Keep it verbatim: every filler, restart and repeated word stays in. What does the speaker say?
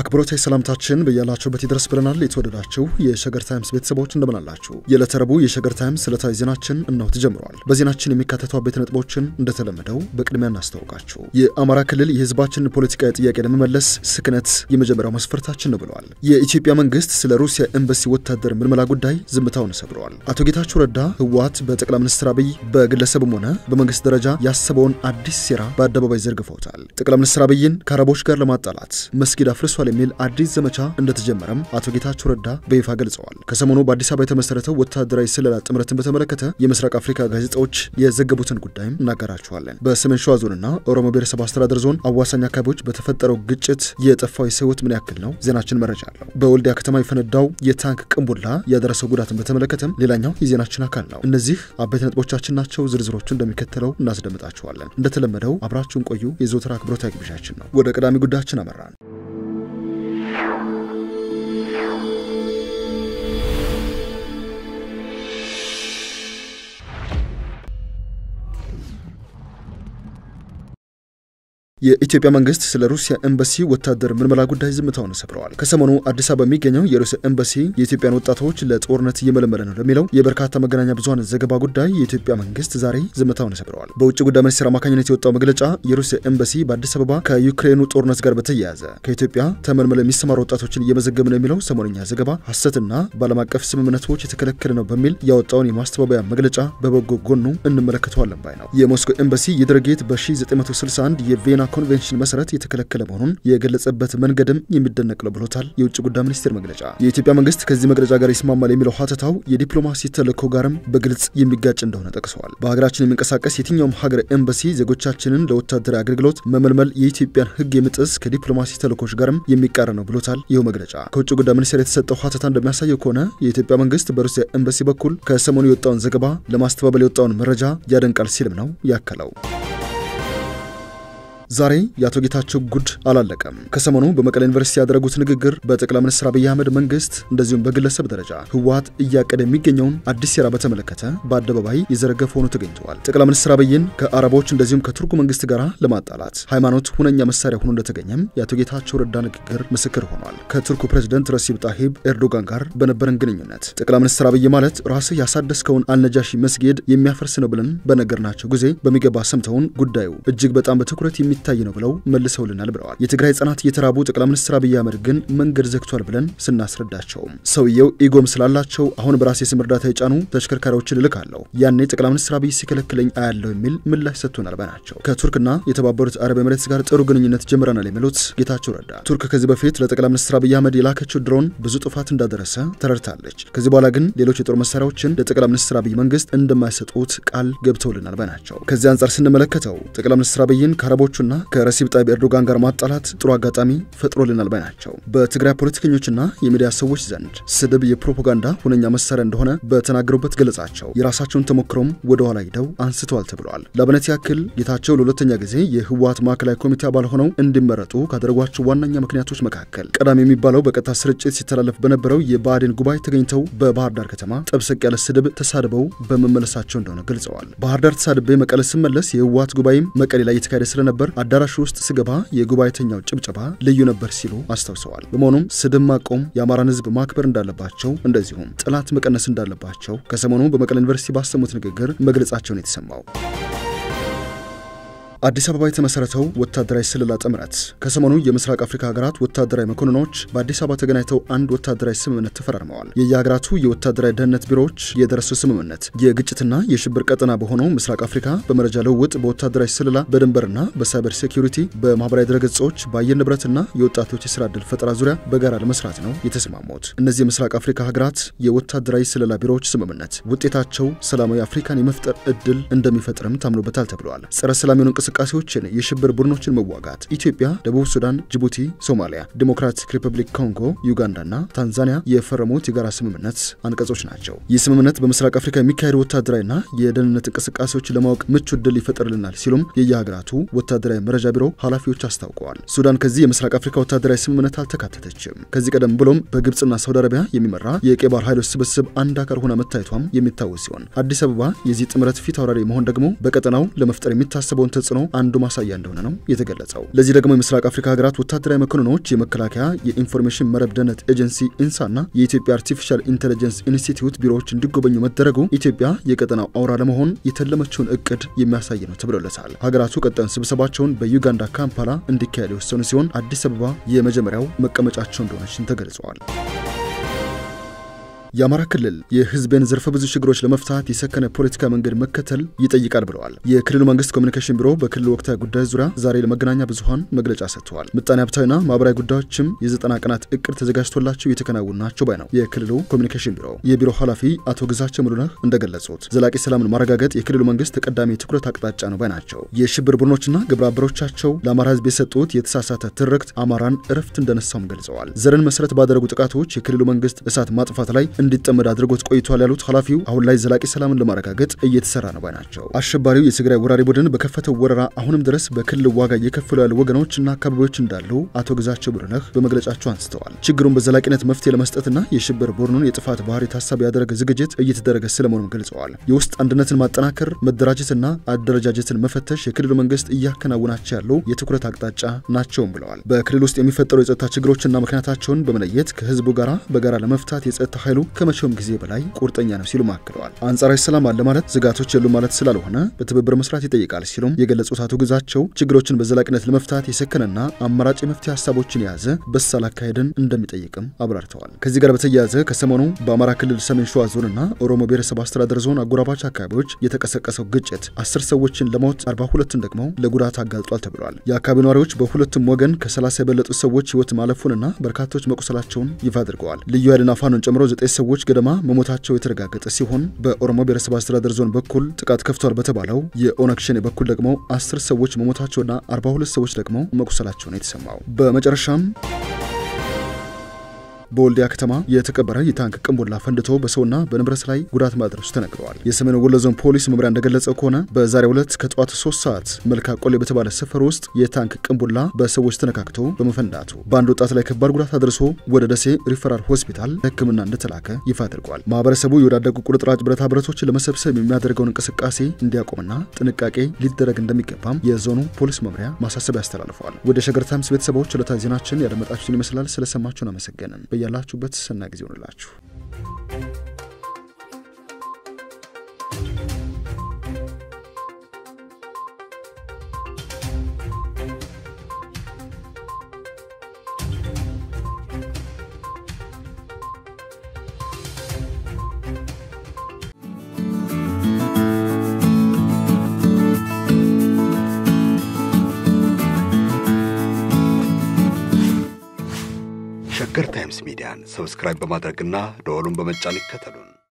አክብሮታዊ ሰላምታችን በያላችሁበት ይድረስ ብለናል። የተወደዳችሁ የሸገር ታይምስ ቤተሰቦች እንደምን አላችሁ? የዕለተ ረቡዕ የሸገር ታይምስ ዕለታዊ ዜናችን እነሆ ተጀምሯል። በዜናችን የሚካተቱ አበይት ነጥቦችን እንደተለመደው በቅድሚያ እናስተዋውቃችሁ። የአማራ ክልል የህዝባችንን ፖለቲካዊ ጥያቄ ለመመለስ ስክነት የመጀመሪያው መስፈርታችን ነው ብለዋል። የኢትዮጵያ መንግስት ስለ ሩሲያ ኤምባሲ ወታደር ምልመላ ጉዳይ ዝምታውን ሰብረዋል። አቶ ጌታቸው ረዳ ህወሓት በጠቅላይ ሚኒስትር አብይ በግለሰብም ሆነ በመንግስት ደረጃ ያሰበውን አዲስ ሴራ በአደባባይ ዘርግፈውታል። ጠቅላይ ሚኒስትር አብይን ከአረቦች ጋር ለማጣላት መስጊድ አፍርሷል የሚል አዲስ ዘመቻ እንደተጀመረም አቶ ጌታቸው ረዳ በይፋ ገልጸዋል። ከሰሞኑ በአዲስ አበባ የተመሰረተው ወታደራዊ ስለላ ጥምረትን በተመለከተ የምስራቅ አፍሪካ ጋዜጦች የዘገቡትን ጉዳይም እናገራችኋለን። በሰሜን ሸዋ ዞንና ኦሮሞ ብሔረሰብ አስተዳደር ዞን አዋሳኝ አካባቢዎች በተፈጠረው ግጭት የጠፋው ሰዎች ምን ያክል ነው? ዜናችን መረጃ አለው። በወልዲያ ከተማ የፈነዳው የታንክ ቅንቡላ ያደረሰው ጉዳትን በተመለከተም ሌላኛው የዜናችን አካል ነው። እነዚህ አበይት ነጥቦቻችን ናቸው። ዝርዝሮቹ እንደሚከተለው እናስደምጣችኋለን። እንደተለመደው አብራችሁን ቆዩ። የዘወትር አክብሮታዊ ግብዣችን ነው። ወደ ቀዳሚ ጉዳያችን አመራን። የኢትዮጵያ መንግስት ስለ ሩሲያ ኤምባሲ ወታደር ምልመላ ጉዳይ ዝምታውን ሰብረዋል። ከሰሞኑ አዲስ አበባ የሚገኘው የሩሲያ ኤምባሲ የኢትዮጵያን ወጣቶች ለጦርነት እየመለመለ ነው ለሚለው የበርካታ መገናኛ ብዙሃን ዘገባ ጉዳይ የኢትዮጵያ መንግስት ዛሬ ዝምታውን ሰብረዋል። በውጭ ጉዳይ ሚኒስቴር አማካኝነት የወጣው መግለጫ የሩሲያ ኤምባሲ በአዲስ አበባ ከዩክሬኑ ጦርነት ጋር በተያያዘ ከኢትዮጵያ ተመልምለው የሚሰማሩ ወጣቶችን እየመዘገበ ነው የሚለው ሰሞንኛ ዘገባ ሐሰትና በዓለም አቀፍ ስምምነቶች የተከለከለ ነው በሚል ያወጣውን የማስተባበያ መግለጫ በበጎ ጎኑ እንመለከተዋለን ባይ ነው። የሞስኮ ኤምባሲ የድርጊት በ1961 የቬና ኮንቬንሽን መሰረት የተከለከለ መሆኑን የገለጸበት መንገድም የሚደነቅ ነው ብሎታል የውጭ ጉዳይ ሚኒስቴር መግለጫ። የኢትዮጵያ መንግስት ከዚህ መግለጫ ጋር ይስማማል የሚለው ሐተታው የዲፕሎማሲ ተልዕኮ ጋርም በግልጽ የሚጋጭ እንደሆነ ጠቅሰዋል። በሀገራችን የሚንቀሳቀስ የትኛውም ሀገር ኤምባሲ ዜጎቻችንን ለወታደራዊ አገልግሎት መመልመል የኢትዮጵያን ሕግ የሚጥስ ከዲፕሎማሲ ተልዕኮች ጋርም የሚቃረን ነው ብሎታል ይኸው መግለጫ። ከውጭ ጉዳይ ሚኒስቴር የተሰጠው ሐተታ እንደሚያሳየው ከሆነ የኢትዮጵያ መንግስት በሩሲያ ኤምባሲ በኩል ከሰሞኑ የወጣውን ዘገባ ለማስተባበል የወጣውን መረጃ ያደንቃል ሲልም ነው ያከለው። ዛሬ የአቶ ጌታቸው ጉድ አላለቀም። ከሰሞኑ በመቀሌ ዩኒቨርሲቲ ያደረጉት ንግግር በጠቅላይ ሚኒስትር አብይ አህመድ መንግስት እንደዚሁም በግለሰብ ደረጃ ህወሓት እያቀደ የሚገኘውን አዲስ ሴራ በተመለከተ በአደባባይ የዘረገፈ ሆኖ ተገኝተዋል። ጠቅላይ ሚኒስትር አብይን ከአረቦች እንደዚሁም ከቱርክ መንግስት ጋር ለማጣላት ሃይማኖት ሁነኛ መሳሪያ ሆኖ እንደተገኘም የአቶ ጌታቸው ረዳ ንግግር ምስክር ሆኗል። ከቱርኩ ፕሬዝዳንት ረሲብ ጣሂብ ኤርዶጋን ጋር በነበረን ግንኙነት ጠቅላይ ሚኒስትር አብይ ማለት ራስህ ያሳደስከውን አልነጃሺ መስጊድ የሚያፈርስ ነው ብለን በነገርናቸው ጊዜ በሚገባ ሰምተውን ጉዳዩ እጅግ በጣም በትኩረት የሚ ታይ ነው ብለው መልሰውልናል ብለዋል። የትግራይ ጽናት የተራቡ ጠቅላይ ሚኒስትር አብይ አህመድ ግን መንገድ ዘግቷል ብለን ስናስረዳቸው ሰውየው ኢጎም ስላላቸው አሁን በራሴ ስም እርዳታ የጫኑ ተሽከርካሪዎችን ልካለሁ ያኔ ጠቅላይ ሚኒስትር አብይ ሲከለክለኝ አያለው የሚል ምላሽ ሰጥቶናል ባናቸው። ከቱርክና የተባበሩት አረብ ኤሚሬትስ ጋር ጥሩ ግንኙነት ጀምረናል የሚሉት ጌታቸው ረዳ ቱርክ ከዚህ በፊት ለጠቅላይ ሚኒስትር አብይ አህመድ የላከችው ድሮን ብዙ ጥፋት እንዳደረሰ ተረድታለች። ከዚህ በኋላ ግን ሌሎች የጦር መሳሪያዎችን ለጠቅላይ ሚኒስትር አብይ መንግስት እንደማይሰጡት ቃል ገብተውልናል ባናቸው። ከዚህ አንፃር ስንመለከተው ጠቅላይ ሚኒስትር አብይን ከአረቦቹና ከረሲብ ጣይብ ኤርዶጋን ጋር ማጣላት ጥሩ አጋጣሚ ፈጥሮልናል ባናቸው። በትግራይ ፖለቲከኞችና የሚዲያ ሰዎች ዘንድ ስድብ የፕሮፓጋንዳ ሁነኛ መሳሪያ እንደሆነ በተናገሩበት ገለጻቸው የራሳቸውን ተሞክሮም ወደ ኋላ ሄደው አንስተዋል ተብሏል። ለአብነት ያክል ጌታቸው ለሁለተኛ ጊዜ የህወሓት ማዕከላዊ ኮሚቴ አባል ሆነው እንዲመረጡ ካደረጓቸው ዋነኛ ምክንያቶች መካከል ቀዳሚ የሚባለው በቀጥታ ስርጭት ሲተላለፍ በነበረው የባዕድን ጉባኤ ተገኝተው በባህር ዳር ከተማ ጠብሰቅ ያለ ስድብ ተሳድበው በመመለሳቸው እንደሆነ ገልጸዋል። ባህር ዳር ተሳድቤ መቀለ ስመለስ የህወሓት ጉባኤም መቀሌ ላይ የተካሄደ ስለነበር አዳራሽ ውስጥ ስገባ የጉባኤተኛው ጭብጨባ ልዩ ነበር ሲሉ አስተውሰዋል። በመሆኑም ስድብ ማቆም የአማራን ህዝብ ማክበር እንዳለባቸው እንደዚሁም ጥላት መቀነስ እንዳለባቸው ከሰሞኑ በመቀሌ ዩኒቨርሲቲ ባሰሙት ንግግር መግለጻቸውን የተሰማው አዲስ አበባ የተመሰረተው ወታደራዊ ስለላ ጥምረት ከሰሞኑ የምስራቅ አፍሪካ ሀገራት ወታደራዊ መኮንኖች በአዲስ አበባ ተገናኝተው አንድ ወታደራዊ ስምምነት ተፈራርመዋል። የየሀገራቱ የወታደራዊ ደህንነት ቢሮዎች የደረሰው ስምምነት የግጭትና የሽብር ቀጠና በሆነው ምስራቅ አፍሪካ በመረጃ ለውጥ በወታደራዊ ስለላ በድንበርና በሳይበር ሴኩሪቲ በማህበራዊ ድረገጾች በአየር ንብረትና የወጣቶች የስራ ዕድል ፈጠራ ዙሪያ በጋራ ለመስራት ነው የተስማሙት። እነዚህ የምስራቅ አፍሪካ ሀገራት የወታደራዊ ስለላ ቢሮዎች ስምምነት ውጤታቸው ሰላማዊ አፍሪካን የመፍጠር ዕድል እንደሚፈጥርም ታምኖበታል ተብሏል። ጸረ ሰላም የሆኑ እንቅስቃሴዎችን የሽብር ቡድኖችን መዋጋት ኢትዮጵያ፣ ደቡብ ሱዳን፣ ጅቡቲ፣ ሶማሊያ፣ ዲሞክራቲክ ሪፐብሊክ ኮንጎ፣ ዩጋንዳና ታንዛኒያ የፈረሙት የጋራ ስምምነት አንቀጾች ናቸው። ይህ ስምምነት በምስራቅ አፍሪካ የሚካሄዱ ወታደራዊና የደህንነት እንቅስቃሴዎች ለማወቅ ምቹ ዕድል ይፈጥርልናል ሲሉም የየሀገራቱ ወታደራዊ መረጃ ቢሮ ኃላፊዎች አስታውቀዋል። ሱዳን ከዚህ የምስራቅ አፍሪካ ወታደራዊ ስምምነት አልተካተተችም። ከዚህ ቀደም ብሎም በግብጽና ሳውዲ አረቢያ የሚመራ የቀይ ባህር ኃይሎች ስብስብ አንድ አካል ሆና መታየቷም የሚታወስ ሲሆን አዲስ አበባ የዚህ ጥምረት ፊት አውራሪ መሆን ደግሞ በቀጠናው ለመፍጠር የሚታሰበውን ተጽዕኖ ተጽዕኖ አንዱ ማሳያ እንደሆነ ነው የተገለጸው። ለዚህ ደግሞ የምስራቅ አፍሪካ ሀገራት ወታደራዊ መኮንኖች የመከላከያ የኢንፎርሜሽን መረብ ደህንነት ኤጀንሲ ኢንሳና የኢትዮጵያ አርቲፊሻል ኢንተለጀንስ ኢንስቲትዩት ቢሮዎች እንዲጎበኙ መደረጉ ኢትዮጵያ የቀጠናው አውራ ለመሆን የተለመችውን እቅድ የሚያሳይ ነው ተብሎለታል። ሀገራቱ ቀጣዩን ስብሰባቸውን በዩጋንዳ ካምፓላ እንዲካሄድ የወሰኑ ሲሆን አዲስ አበባ የመጀመሪያው መቀመጫቸው እንደሆነች ተገልጿል። የአማራ ክልል የህዝብን ዘርፈ ብዙ ችግሮች ለመፍታት የሰከነ ፖለቲካ መንገድ መከተል ይጠይቃል ብለዋል። የክልሉ መንግስት ኮሙኒኬሽን ቢሮ በክልሉ ወቅታዊ ጉዳይ ዙሪያ ዛሬ ለመገናኛ ብዙሃን መግለጫ ሰጥቷል። ምጣኔ ሀብታዊና ማህበራዊ ጉዳዮችም የዘጠና ቀናት እቅድ ተዘጋጅቶላቸው የተከናወኑ ናቸው ባይ ነው የክልሉ ኮሙኒኬሽን ቢሮ። የቢሮ ኃላፊ አቶ ግዛቸው ሙሉነህ እንደገለጹት ዘላቂ ሰላምን ማረጋገጥ የክልሉ መንግስት ተቀዳሚ ትኩረት አቅጣጫ ነው ባይ ናቸው። የሽብር ቡድኖችና ግብረ አበሮቻቸው ለአማራ ህዝብ የሰጡት የተሳሳተ ትርክት አማራን እረፍት እንደነሳውም ገልጸዋል። ዘርን መሰረት ባደረጉ ጥቃቶች የክልሉ መንግስት እሳት ማጥፋት ላይ እንዲጠመድ አድርጎት ቆይቷል ያሉት ኃላፊው አሁን ላይ ዘላቂ ሰላምን ለማረጋገጥ እየተሰራ ነው ባይ ናቸው። አሸባሪው የትግራይ ወራሪ ቡድን በከፈተው ወረራ አሁንም ድረስ በክልል ዋጋ እየከፈሉ ያሉ ወገኖችና አካባቢዎች እንዳሉ አቶ ግዛቸው ሙሉነህ በመግለጫቸው አንስተዋል። ችግሩን በዘላቂነት መፍትሄ ለመስጠትና የሽብር ቡድኑን የጥፋት ባህሪ ታሳቢ ያደረገ ዝግጅት እየተደረገ ስለመሆኑም ገልጸዋል። የውስጥ አንድነትን ማጠናከር፣ መደራጀትና አደረጃጀትን መፈተሽ የክልሉ መንግስት እያከናወናቸው ያሉ የትኩረት አቅጣጫ ናቸውም ብለዋል። በክልል ውስጥ የሚፈጠሩ የጸጥታ ችግሮችና ምክንያታቸውን በመለየት ከህዝቡ ጋራ በጋራ ለመፍታት የጸጥታ ኃይሉ ከመቼውም ጊዜ በላይ ቁርጠኛ ነው ሲሉ ማክለዋል። አንጻራዊ ሰላም አለ ማለት ዝጋቶች የሉ ማለት ስላልሆነ በትብብር መስራት ይጠይቃል ሲሉም የገለጹት አቶ ግዛቸው ችግሮችን በዘላቂነት ለመፍታት የሰከነና አማራጭ መፍትሄ ሀሳቦችን የያዘ በሳል አካሄድን እንደሚጠይቅም አብራርተዋል። ከዚህ ጋር በተያያዘ ከሰሞኑ በአማራ ክልል ሰሜን ሸዋ ዞንና ኦሮሞ ብሔረሰብ አስተዳደር ዞን አጎራባች አካባቢዎች የተቀሰቀሰው ግጭት አስር ሰዎችን ለሞት አርባ ሁለትን ደግሞ ለጉዳት አጋልጧል ተብሏል። የአካባቢው ነዋሪዎች በሁለቱም ወገን ከሰላሳ የበለጡ ሰዎች ህይወት ማለፉንና በርካቶች መቁሰላቸውን ይፋ አድርገዋል። ልዩ ኃይልና ፋኖን ጨምሮ ዘጠኝ ሰዎች ገደማ መሞታቸው የተረጋገጠ ሲሆን በኦሮሞ ብሔረሰብ አስተዳደር ዞን በኩል ጥቃት ከፍቷል በተባለው የኦነግ ሸኔ በኩል ደግሞ አስር ሰዎች መሞታቸውና አርባ ሁለት ሰዎች ደግሞ መቁሰላቸው ነው የተሰማው። በመጨረሻም በወልዲያ ከተማ የተቀበረ የታንክ ቅንቡላ ፈንድቶ በሰውና በንብረት ላይ ጉዳት ማድረሱ ተነግሯል። የሰሜን ወሎ ዞን ፖሊስ መምሪያ እንደገለጸው ከሆነ በዛሬው ዕለት ከጧት ሶስት ሰዓት መልካ ቆሌ በተባለ ሰፈር ውስጥ የታንክ ቅንቡላ በሰዎች ተነካክቶ በመፈንዳቱ በአንድ ወጣት ላይ ከባድ ጉዳት አድርሶ ወደ ደሴ ሪፈራል ሆስፒታል ሕክምና እንደተላከ ይፋ አድርጓል። ማህበረሰቡ የወዳደቁ ቁርጥራጭ ብረታ ብረቶችን ለመሰብሰብ የሚያደርገውን እንቅስቃሴ እንዲያቆምና ጥንቃቄ ሊደረግ እንደሚገባም የዞኑ ፖሊስ መምሪያ ማሳሰቢያ አስተላልፏል። ወደ ሸገር ታይምስ ቤተሰቦች ዕለታዊ ዜናችን ያደመጣችሁን ይመስላል። ስለሰማችሁን አመሰግነን። ያላችሁበት ሰና ጊዜ ሆነላችሁ። ሸገር ታይምስ ሚዲያን ሰብስክራይብ በማድረግና ደወሉን በመጫን ይከተሉን።